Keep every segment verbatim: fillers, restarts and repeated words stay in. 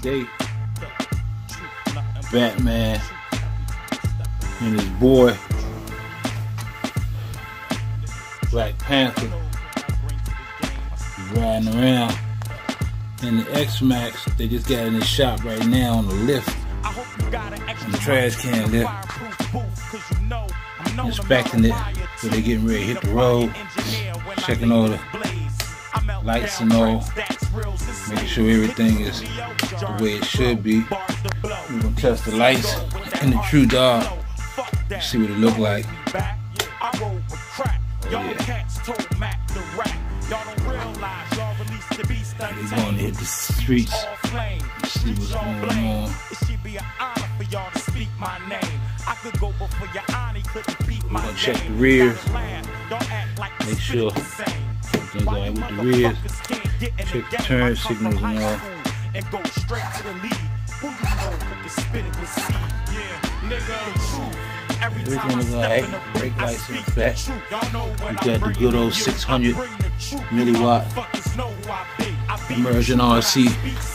day, Batman and his boy Black Panther riding around in the X-Max. They just got in the shop right now on the lift, on the trash can lift, inspecting it. So they're getting ready to hit the road, checking all the lights and all, making sure everything is the way it should be. We're gonna test the lights in the True Dog, see what it look like. Oh yeah. They're going to hit the streets, see what's going on. We're going to check the rears, make sure everything's alright with the rears, check the turn signals and all. Everything is alright, brake lights in effect. We got the good old six hundred milliwatt Immersion R C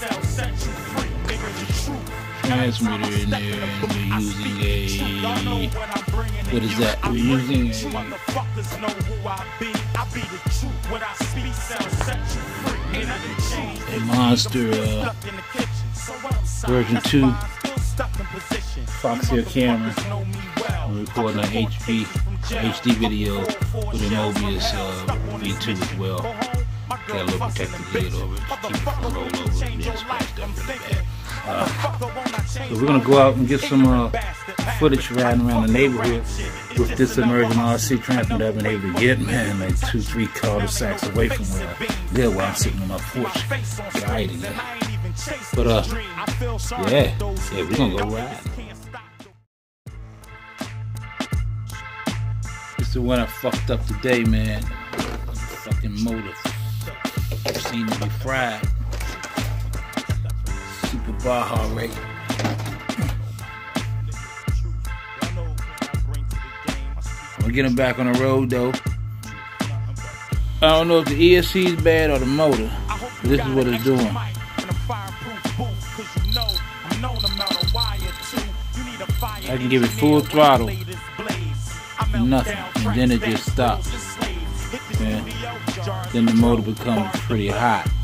transmitter in there, and we're using a, what is that? We're using a, a Monster uh, version two Foxtail camera. I'm recording an H D H D video with an Mobius uh, V two as well. Got a little protective lid over it to keep it from rolling over and being scratched up in the back. Uh, so we're gonna go out and get some uh, footage riding around the neighborhood with this Immersion R C transmitter I've been able to get, man, like two, three cul-de-sacs away from where I live, while I'm sitting on my porch, guiding it. But uh, yeah, yeah, we're gonna go ride. This is the one I fucked up today, man. Fucking motor seemed to be fried. Super Baja rate. I'm gonna get him back on the road though. I don't know if the E S C is bad or the motor, but this is what it's doing. I can give it full throttle and nothing, and then it just stops. And then the motor becomes pretty hot.